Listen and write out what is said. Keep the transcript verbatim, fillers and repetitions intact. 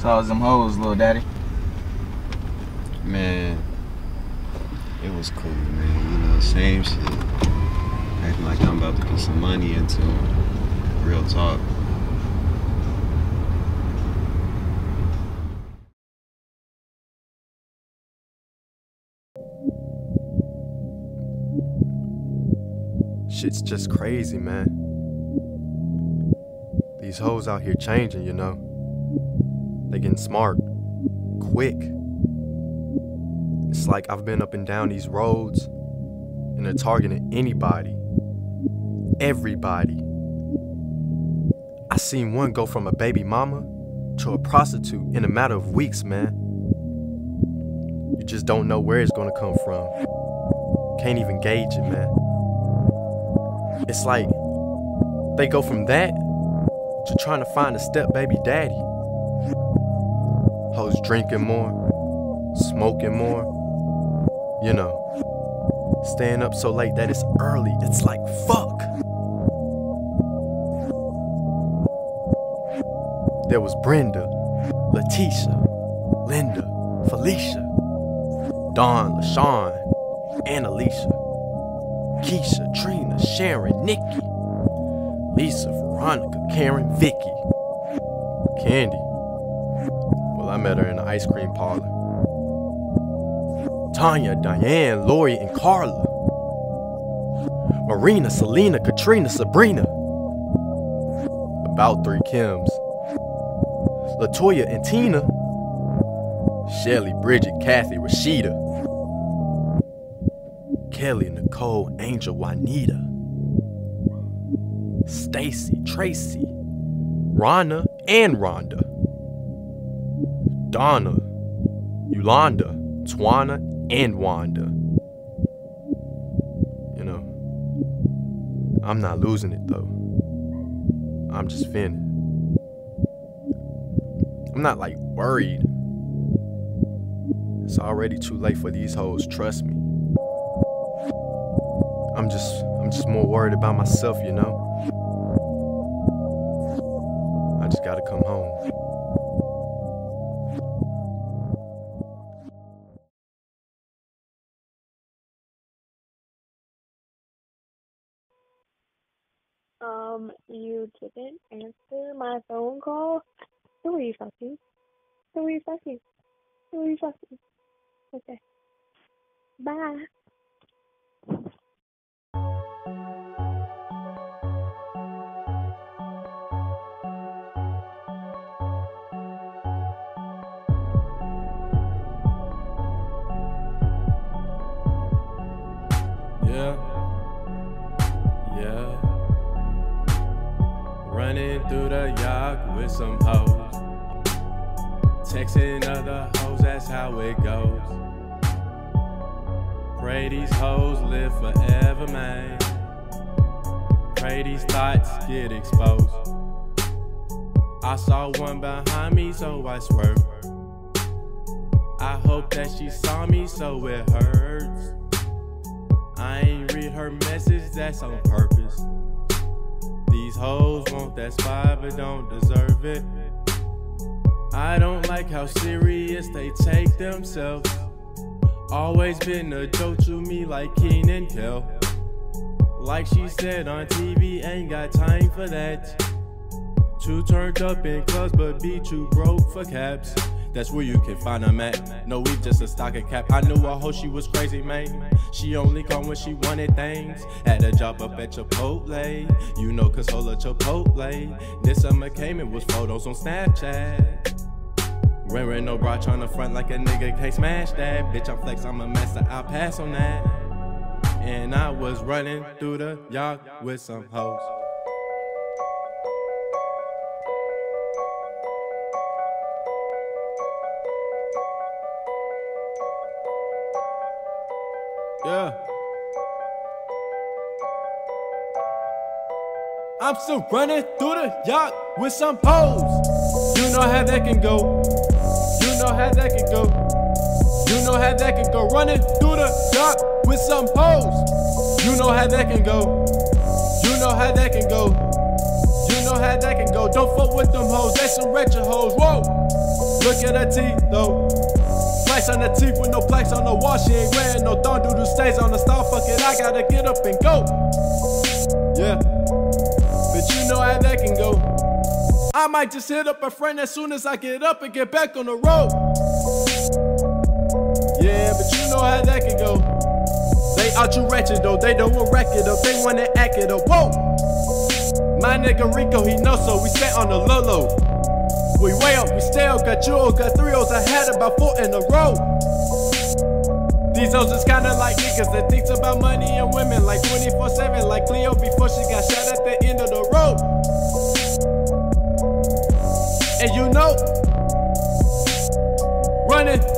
So how's them hoes, little daddy? Man, it was cool, man. You know, same shit. Acting like I'm about to put some money into them. Real talk. Shit's just crazy, man. These hoes out here changing, you know. They getting smart, quick. It's like I've been up and down these roads and they're targeting anybody, everybody. I seen one go from a baby mama to a prostitute in a matter of weeks, man. You just don't know where it's gonna come from. Can't even gauge it, man. It's like they go from that to trying to find a step baby daddy. Hoes drinking more, smoking more, you know, staying up so late that it's early. It's like, fuck. There was Brenda, Letitia, Linda, Felicia, Dawn, LaShawn, and Alicia, Keisha, Trina, Sharon, Nikki, Lisa, Veronica, Karen, Vicky, Candy. Well, I met her in the ice cream parlor. Tanya, Diane, Lori, and Carla. Marina, Selena, Katrina, Sabrina. About three Kims. Latoya and Tina. Shelly, Bridget, Kathy, Rashida. Kelly, Nicole, Angel, Juanita. Stacy, Tracy, Rhonda, and Rhonda. Donna, Yolanda, Twana, and Wanda. You know, I'm not losing it though. I'm just finna. I'm not like worried. It's already too late for these hoes, trust me. I'm just, I'm just more worried about myself, you know? I just gotta come home. Um, you didn't answer my phone call? Who are you fucking? Who are you fucking? Who are you fucking? Okay. Bye. Yeah, yeah. Running through the yard with some hoes. Texting other hoes, that's how it goes. Pray these hoes live forever, man. Pray these thoughts get exposed. I saw one behind me, so I swerved. I hope that she saw me, so it hurts. I ain't read her message, that's on purpose. These hoes want that spot but don't deserve it. I don't like how serious they take themselves. Always been a joke to me like Keenan Kel. Like she said on T V, ain't got time for that. Too turned up in clubs but be too broke for caps. That's where you can find them at. No, we just a stocking cap. I knew a hoe, she was crazy, man. She only come when she wanted things. Had a job up at Chipotle. You know, Casola Chipotle. This summer came, it was photos on Snapchat. Wearing no bra, trying to front like a nigga can't smash that. Bitch, I'm flex, I'm a master, I'll pass on that. And I was running through the yard with some hoes. Yeah. I'm still running through the yacht with some hoes. You know how that can go. You know how that can go. You know how that can go. Running through the yacht with some hoes. You know how that can go. You know how that can go. You know how how that can go. Don't fuck with them hoes, they some wretched hoes. Whoa, look at her teeth though. Plaques on the teeth with no plaques on the wall. She ain't wearing no thong, do the stays on the star. Fuck it, I gotta get up and go. Yeah, but you know how that can go. I might just hit up a friend as soon as I get up and get back on the road. Yeah, but you know how that can go. They out you wretched though, they don't want rack it up, they wanna act it up. Whoa! My nigga Rico, he know so, we stay on the low low. We way up, we stay up, got you, got three O's, I had about four in a row. These O's is kinda like niggas that thinks about money and women like twenty-four seven, like Cleo before she got shot at the end of the road. And you know, running